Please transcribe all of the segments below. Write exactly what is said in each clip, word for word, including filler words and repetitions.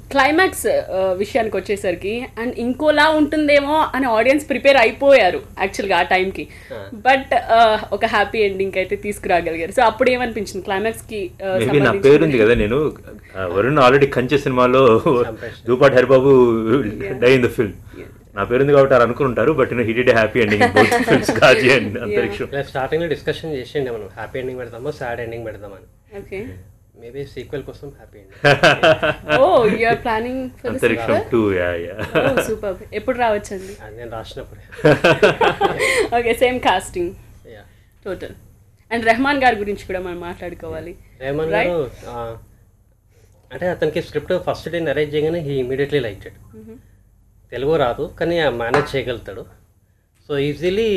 Climax విషయానికి వచ్చేసరికి and ఇంకోలా ఉంటుందేమో అని ఆడియన్స్ ప్రిపేర్ అయిపోయారు యాక్చువల్గా ఆ టైంకి. బట్ ఒక హ్యాపీ ఎండింగ్ అయితే తీసుకురాగలిగారు. సో అప్పుడు ఏమనిపించింది క్లైమాక్స్కి? నా పేరు ఉంది కదా, నేను వరుణ్ ఆల్రెడీ కంచె సినిమాలో Dhupati Haribabu die in the film, నా పేరుంది కాబట్టి అలా అనుకుంటారు. But he did happy ending కాజీ అండ్ అంతరిక్షం. స్టార్టింగ్ లో డిస్కషన్ చేసిండే మనం హ్యాపీ ఎండింగ్ పెడతామో సాడ్ ఎండింగ్ పెడతామని. ఓకే, మేబీ సీక్వెల్ కోసం happy ending. Oh you are planning for this Antariksham too. Yeah yeah oh super. ఎప్పుడు రావచ్చండి? అది నేను రాసినప్పుడు. Okay, same casting yeah total. And Rahman గారి గురించి కూడా మనం మాట్లాడుకోవాలి. రెహమాన్ గారు అంటే అతనికి స్క్రిప్ట్ ఫస్ట్ డే నరేట్ చేయగానే he immediately like it. Telugu రాదు కానీ మేనేజ్ చేయగలుగుతాడు. So easily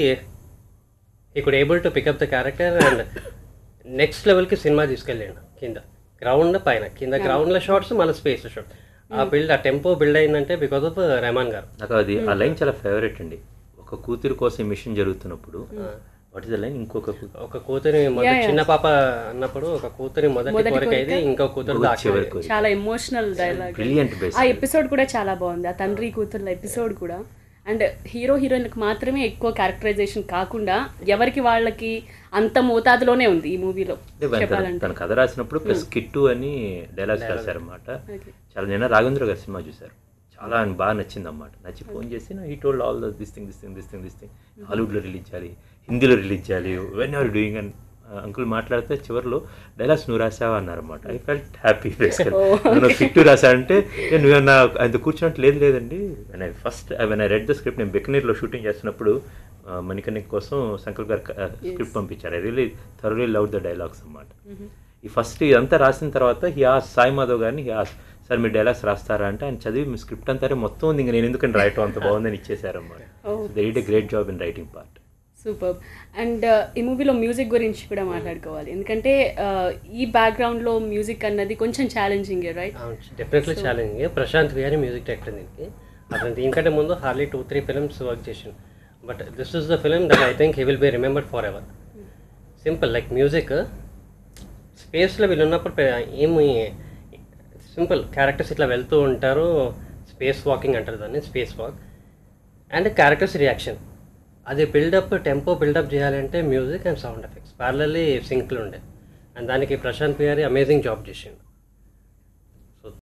he could able to pick up the character and next లెవెల్కి సినిమా తీసుకెళ్ళాడు. కింద గ్రౌండ్ పైన కింద గ్రౌండ్లో షార్ట్స్ మళ్ళీ స్పేస్ షార్ట్. ఆ బిల్డ్ ఆ టెంపో బిల్డ్ అయిందంటే బికాస్ ఆఫ్ రెహమాన్ గారు. నాకు అది ఆ లైన్ చాలా ఫేవరెట్ అండి. ఒక కూతురు కోసం మిషన్ జరుగుతున్నప్పుడు వాట్ ఇస్ ద లైన్, ఇంకొక ఒక కూతురి మొదటి చిన్న పాప అన్నప్పుడు ఒక కూతురి మొదటి కోరిక అయితే ఇంకో కూతురు చాలా ఎమోషనల్ డైలాగ్. ఆ ఎపిసోడ్ కూడా చాలా బాగుంది, ఆ తండ్రి కూతుర్ల ఎపిసోడ్ కూడా. అండ్ హీరో హీరోయిన్కి మాత్రమే ఎక్కువ క్యారెక్టరైజేషన్ కాకుండా ఎవరికి వాళ్ళకి అంత మోతాదులోనే ఉంది ఈ మూవీలో. తన కథ రాసినప్పుడు ప్లస్ కిట్టు అని డైలాగ్స్ రాశారన్నమాట. చాలా నిన్న రాఘవేంద్ర గారి సినిమా చూశారు, చాలా ఆయన బాగా నచ్చింది అన్నమాట. నచ్చి ఫోన్ చేసి he told all this thing this thing this thing this thing హాలీవుడ్లో రిలీజ్ చేయాలి, హిందీలో రిలీజ్ చేయాలి, వెన్ ఆర్ డూయింగ్ అని అంకుల్ మాట్లాడితే చివరిలో డైలాగ్స్ నువ్వు రాసావా అన్నారన్నమాట. I felt happy. నేను కిట్టు రాసా అంటే నువ్వు నా ఆయన కూర్చున్నట్టు లేదు లేదండి. When I first when I read the script, నేను బెకనీర్లో షూటింగ్ చేస్తున్నప్పుడు మణికర్ణిక కోసం సంకల్ గారు స్క్రిప్ట్ పంపించారు. I really thoroughly love the dialogues అన్నమాట. ఈ ఫస్ట్ ఇదంతా రాసిన తర్వాత హీ ఆస్ సాయి మాధవ్ గారిని హీ ఆస్ సార్ మీరు డైలాగ్స్ రాస్తారా అంటే ఆయన చదివి మీ స్క్రిప్ట్ అంతా మొత్తం ఉంది, ఇంకా నేను ఎందుకని రాయటం అంత బాగుందని ఇచ్చేసారన్నమాట. They did a great job in writing part. Super. And ఈ మూవీలో మ్యూజిక్ గురించి కూడా మాట్లాడుకోవాలి, ఎందుకంటే ఈ బ్యాక్గ్రౌండ్లో మ్యూజిక్ అన్నది కొంచెం challenging, right? Definitely challenging. Prashanth గారి మ్యూజిక్ డైరెక్టర్ దీనికి. అతను దీనికంటే ముందు హార్లీ టూ త్రీ ఫిల్మ్స్ వర్క్ చేసాను. But this is the film that I think he will be remembered for ever. Simple like music స్పేస్లో వీళ్ళు ఉన్నప్పుడు ఏమి సింపుల్ క్యారెక్టర్స్ ఇట్లా వెళ్తూ ఉంటారు, స్పేస్ వాకింగ్ అంటారు దాన్ని, space walk. And characters reaction అది బిల్డప్ టెంపో బిల్డప్ చేయాలంటే music and sound effects parallelly సింక్లు ఉండే. అండ్ దానికి ప్రశాంత్ గారి అమేజింగ్ జాబ్ చేసిండు.